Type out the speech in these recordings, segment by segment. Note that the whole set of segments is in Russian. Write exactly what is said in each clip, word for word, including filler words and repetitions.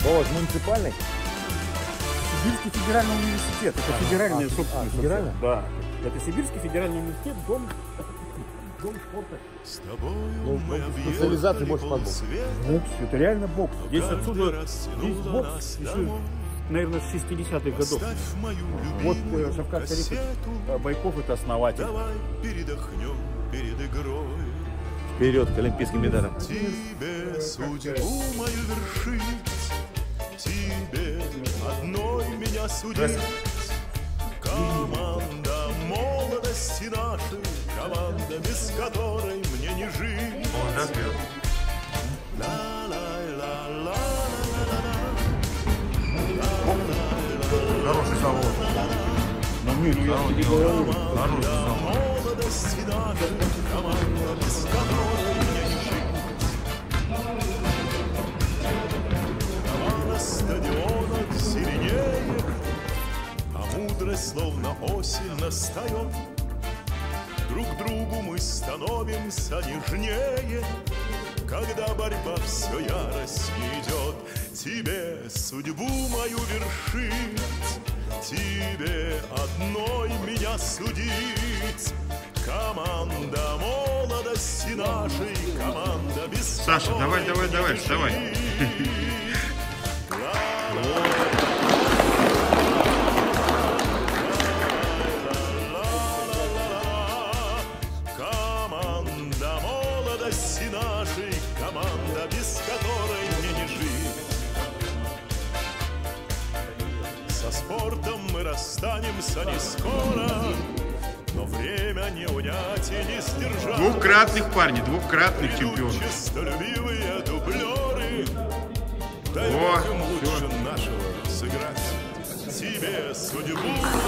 Володь, муниципальный? Сибирский федеральный университет. Это А, федеральная а, собственность. а, федеральная? Да. Это Сибирский федеральный университет, дом, дом спорта. Ну, специализация больше под бокс. Бокс, это реально бокс. Здесь отсюда, здесь бокс еще, наверное, с шестидесятых годов. Вот э, Шавкат Шарифович э, Байков, это основатель. Вперед к олимпийским медалям. Тебе судьбу мою вершить, тебе одной меня судить. Команда молодости нашей, команда, без которой мне не жить. Хороший завод. Но мир, я тебе говорю. Хороший завод. Молодости нашей, команда, без которой мне не жить. Трава на стадионах зеленеет, а мудрость словно осень настает. Друг другу мы становимся нежнее, когда борьба все яростнее идет. Тебе судьбу мою вершить, тебе одной меня судить. Команда молодости нашей, команда без Саша, давай, давай, давай, вставай. Команда молодости нашей, команда, без которой мне не жить. Со спортом мы расстанемся не скоро, но время не унять и не сдержать. Двукратных, парни, двукратных чемпионов. Честолюбивые дублеры, дай О, Бог им лучше нашего сыграть. Тебе судьбу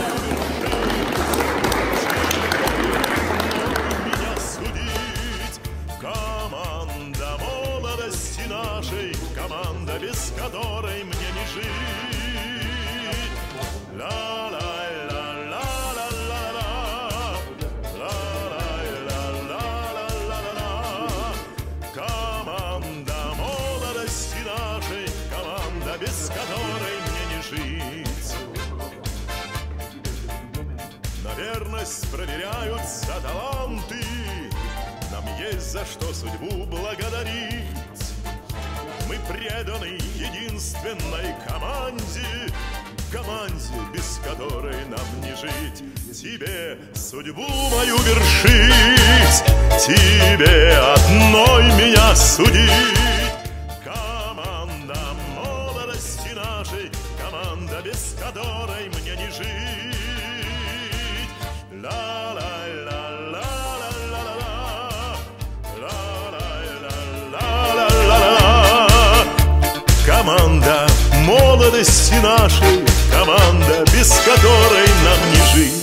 меня судить. Команда молодости нашей, команда, без которой мне не жить. Ла-ла-ла-ла-ла-ла-ла, ла-ла-ла-ла-ла-ла-ла. Команда молодости нашей, команда, без которой мне не жить. На верность проверяются таланты, нам есть за что судьбу благодарить. Мы преданы единственной команде, команде, без которой нам не жить. Тебе судьбу мою вершить, тебе одной меня судить. Команда молодости нашей, команда, без которой мне не жить. Ла-ла-ла-ла-ла-ла-ла, ла-ла-ла-ла-ла-ла. Команда молодости нашей, команда, без которой нам не жить.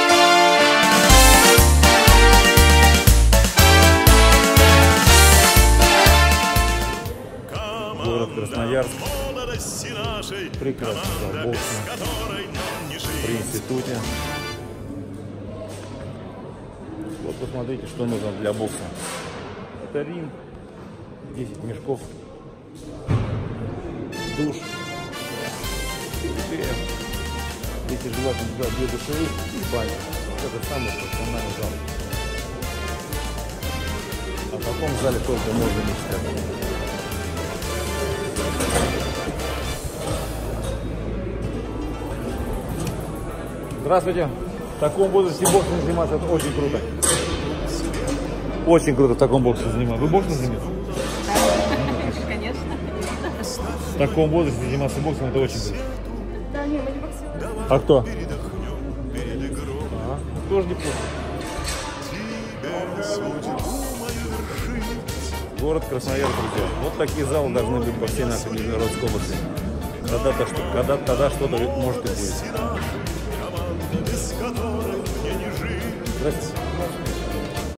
Город Красноярск. Молодости нашей, Прекрасный зал команда, без бокса которой нам не при жить. институте. Вот посмотрите, что нужно для бокса. Это ринг, десять мешков, душ. Теперь, если желательно, туда две душевых и баня. Это самый профессиональный зал. О таком зале только можно мечтать. Здравствуйте. В таком возрасте боксом заниматься это очень круто. Очень круто в таком боксе заниматься. Вы боксом занимаетесь? Конечно. В таком возрасте заниматься боксом это очень круто. Да, не, мы не боксируем. А кто? Ага. Тоже неплохо. Город Красноярск, друзья. Вот такие залы должны быть по всей нашей Нижегородской области. Когда-то что, когда, тогда что-то может и будет. Здравствуйте.